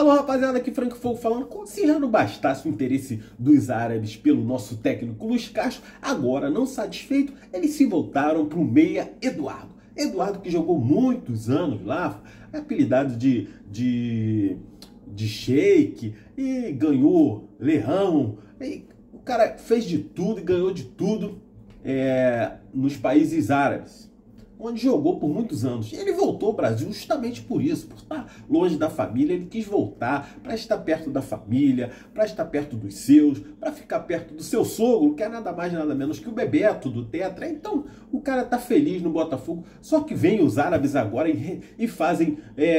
Alô, rapaziada, aqui Frank Fogo falando. Como se já não bastasse o interesse dos árabes pelo nosso técnico Luiz Castro, agora, não satisfeito, eles se voltaram para o meia Eduardo. Eduardo, que jogou muitos anos lá, apelidado de Sheik, e ganhou leão. E o cara fez de tudo e ganhou de tudo nos países árabes, onde jogou por muitos anos. Ele voltou ao Brasil justamente por isso, por estar longe da família. Ele quis voltar para estar perto da família, para estar perto dos seus, para ficar perto do seu sogro, que é nada mais nada menos que o Bebeto do Tetra. Então o cara tá feliz no Botafogo. Só que vem os árabes agora e fazem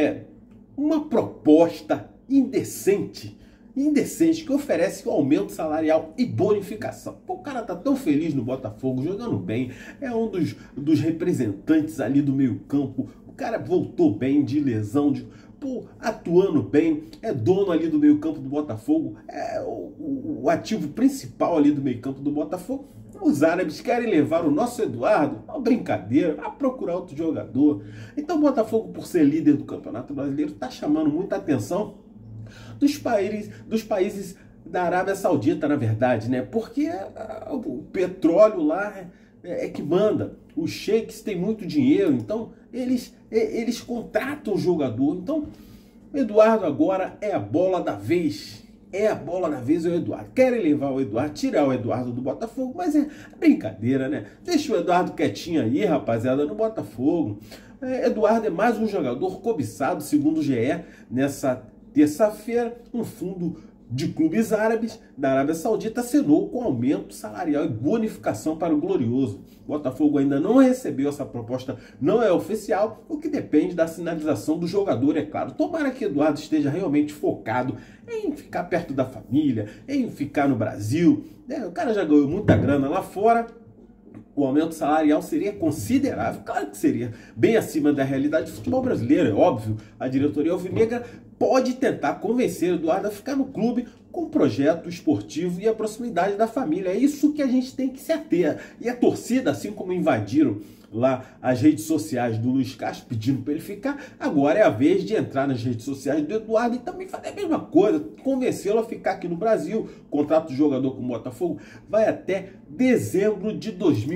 uma proposta indecente, que oferece um aumento salarial e bonificação. Pô, o cara tá tão feliz no Botafogo, jogando bem, é um dos representantes ali do meio campo, o cara voltou bem de lesão, atuando bem, é dono ali do meio campo do Botafogo, é o ativo principal ali do meio campo do Botafogo. Os árabes querem levar o nosso Eduardo, uma brincadeira, a procurar outro jogador. Então o Botafogo, por ser líder do Campeonato Brasileiro, tá chamando muita atenção dos países da Arábia Saudita, na verdade, né? Porque o petróleo lá é que manda. Os sheiks têm muito dinheiro, então eles contratam o jogador. Então, o Eduardo agora é a bola da vez. É a bola da vez, é o Eduardo. Querem levar o Eduardo, tirar o Eduardo do Botafogo, mas é brincadeira, né? Deixa o Eduardo quietinho aí, rapaziada, no Botafogo. Eduardo é mais um jogador cobiçado, segundo o GE, nessa terça-feira. Um fundo de clubes árabes da Arábia Saudita assinou com aumento salarial e bonificação para o Glorioso. O Botafogo ainda não recebeu essa proposta, não é oficial, o que depende da sinalização do jogador, é claro. Tomara que Eduardo esteja realmente focado em ficar perto da família, em ficar no Brasil. O cara já ganhou muita grana lá fora. O aumento salarial seria considerável, claro que seria, bem acima da realidade do futebol brasileiro, é óbvio. A diretoria alvinegra pode tentar convencer o Eduardo a ficar no clube com um projeto esportivo e a proximidade da família. É isso que a gente tem que se ater. E a torcida, assim como invadiram lá as redes sociais do Luiz Castro pedindo para ele ficar, agora é a vez de entrar nas redes sociais do Eduardo e também fazer a mesma coisa, convencê-lo a ficar aqui no Brasil. O contrato do jogador com o Botafogo vai até dezembro de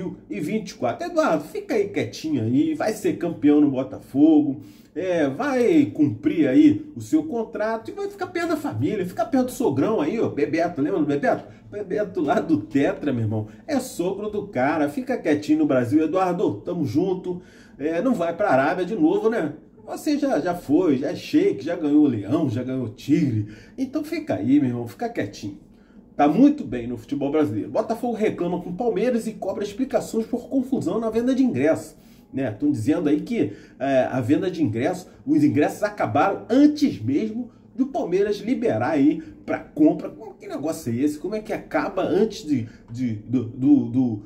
2024. Eduardo, fica aí quietinho aí, vai ser campeão no Botafogo, vai cumprir aí o seu contrato e vai ficar perto da família, ficar perto do sogrão aí, ó, Bebeto, lembra do Bebeto? Bebeto lá do Tetra, meu irmão, é sogro do cara. Fica quietinho no Brasil, Eduardo, tamo junto. Não vai pra Arábia de novo, né? Você já foi, já é sheik, já ganhou leão, já ganhou tigre. Então fica aí, meu irmão, fica quietinho. Tá muito bem no futebol brasileiro. Botafogo reclama com o Palmeiras e cobra explicações por confusão na venda de ingressos. Estão dizendo aí que a venda de ingressos, os ingressos acabaram antes mesmo do Palmeiras liberar aí para compra. Que negócio é esse? Como é que acaba antes do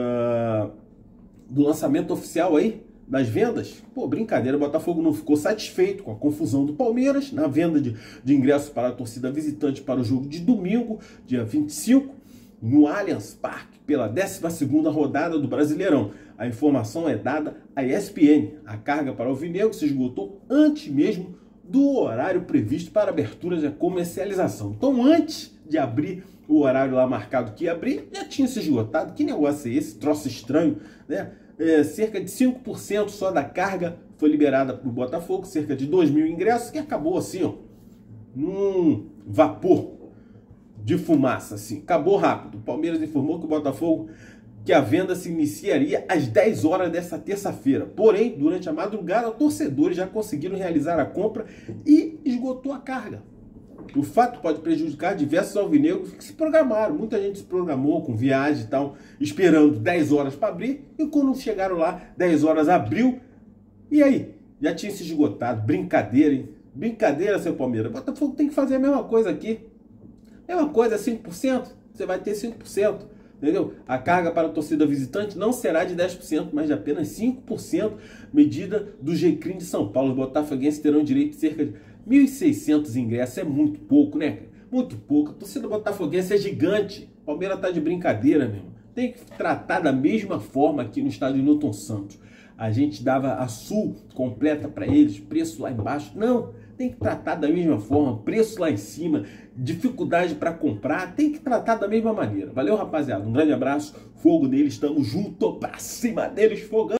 lançamento oficial aí das vendas? Pô, brincadeira. O Botafogo não ficou satisfeito com a confusão do Palmeiras na venda de ingressos para a torcida visitante para o jogo de domingo, dia 25, no Allianz Parque, pela 12ª rodada do Brasileirão. A informação é dada à ESPN. A carga para o alvinegro se esgotou antes mesmo do horário previsto para abertura de comercialização. Então, antes de abrir o horário lá marcado que ia abrir, já tinha se esgotado. Que negócio é esse? Troço estranho, né? Cerca de 5% só da carga foi liberada para o Botafogo, cerca de 2.000 ingressos, que acabou assim, ó, num vapor de fumaça, assim. Acabou rápido. O Palmeiras informou que o Botafogo, que a venda se iniciaria às 10 horas dessa terça-feira. Porém, durante a madrugada, torcedores já conseguiram realizar a compra e esgotou a carga. O fato pode prejudicar diversos alvinegros que se programaram. Muita gente se programou com viagem e tal, esperando 10 horas para abrir, e quando chegaram lá, 10 horas abriu, e aí? Já tinha se esgotado. Brincadeira, hein? Brincadeira, seu Palmeiras. O Botafogo tem que fazer a mesma coisa aqui. Mesma coisa, 5%, você vai ter 5%. Entendeu? A carga para a torcida visitante não será de 10%, mas de apenas 5%, medida do G-Crim de São Paulo. Os botafoguenses terão direito de cerca de 1.600 ingressos. É muito pouco, né? Muito pouco. A torcida botafoguense é gigante. O Palmeiras tá de brincadeira, meu irmão. Tem que tratar da mesma forma aqui no estádio Newton Santos. a gente dava a Sul completa para eles, preço lá embaixo. Não, tem que tratar da mesma forma, preço lá em cima, dificuldade para comprar, tem que tratar da mesma maneira. Valeu, rapaziada, um grande abraço, fogo neles, estamos junto, pra cima deles, fogão.